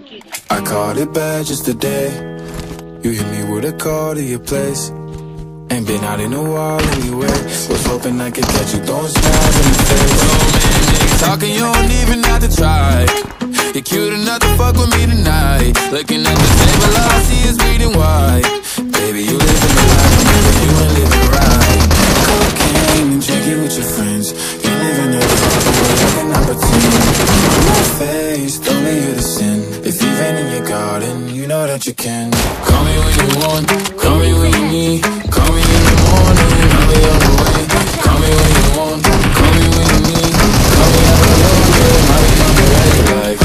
I called it bad just today. You hit me with a call to your place. Ain't been out in a while anyway. Was hoping I could catch you throwing smiles in the face. Oh man, nigga talking, you don't even have to try. You're cute enough to fuck with me tonight. Looking at the table, all I see is bleeding white. Baby, you living the life, but you ain't living right. Cocaine and drinking with your friends. You living your life, but looking out between. On my face, don't leave you to sin. If you've been in your garden, you know that you can. Call me when you want, call me when you need. Call me in the morning, I'll be on the way. Call me when you want, call me when you need. Call me out of love, yeah, I'll be on the way. Like,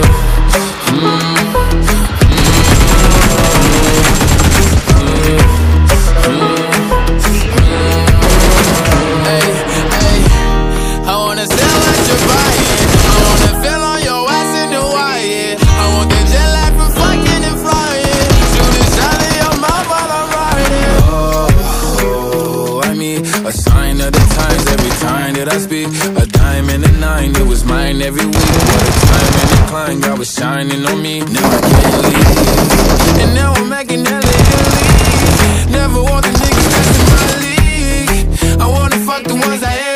hey, hey, I wanna sell what you're buying. I wanna feel on your ass in the wire. I want the jet lag from fucking and flying. Shoot a shot in your mouth while I'm riding. Oh, I mean, a sign of the times every time that I speak. A dime and a nine, it was mine every week. What a time and decline, God was shining on me. Now I can't leave, and now I'm making hella Italy. Never want the niggas that's in my league. I wanna fuck the ones I